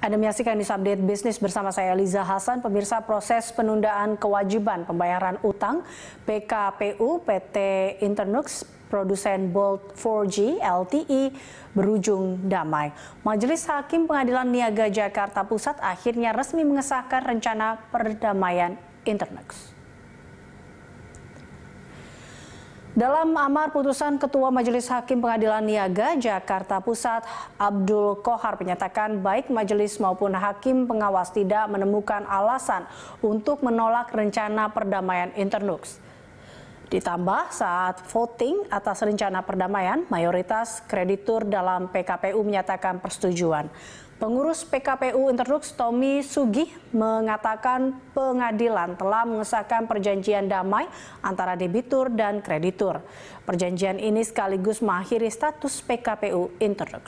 Anda menyaksikan News Update Bisnis bersama saya Eliza Hasan. Pemirsa, proses penundaan kewajiban pembayaran utang PKPU PT Internux produsen Bolt 4G LTE berujung damai. Majelis Hakim Pengadilan Niaga Jakarta Pusat akhirnya resmi mengesahkan rencana perdamaian Internux. Dalam amar putusan Ketua Majelis Hakim Pengadilan Niaga Jakarta Pusat, Abdul Qohar menyatakan baik majelis maupun hakim pengawas tidak menemukan alasan untuk menolak rencana perdamaian Internux. Ditambah saat voting atas rencana perdamaian, mayoritas kreditur dalam PKPU menyatakan persetujuan. Pengurus PKPU Internux Tommy Sugih mengatakan pengadilan telah mengesahkan perjanjian damai antara debitur dan kreditur. Perjanjian ini sekaligus mengakhiri status PKPU Internux.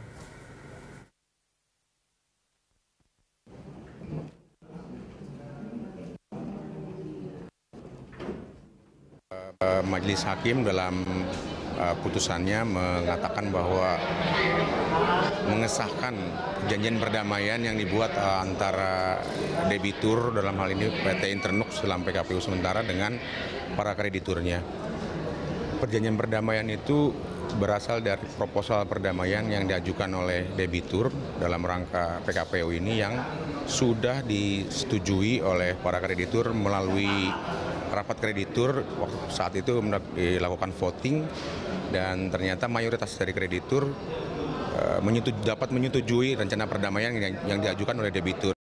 Majelis Hakim dalam putusannya mengatakan bahwa mengesahkan perjanjian perdamaian yang dibuat antara debitur dalam hal ini PT Internux dalam PKPU sementara dengan para krediturnya. Perjanjian perdamaian itu berasal dari proposal perdamaian yang diajukan oleh debitur dalam rangka PKPU ini yang sudah disetujui oleh para kreditur melalui rapat kreditur. Saat itu dilakukan voting dan ternyata mayoritas dari kreditur dapat menyetujui rencana perdamaian yang diajukan oleh debitur.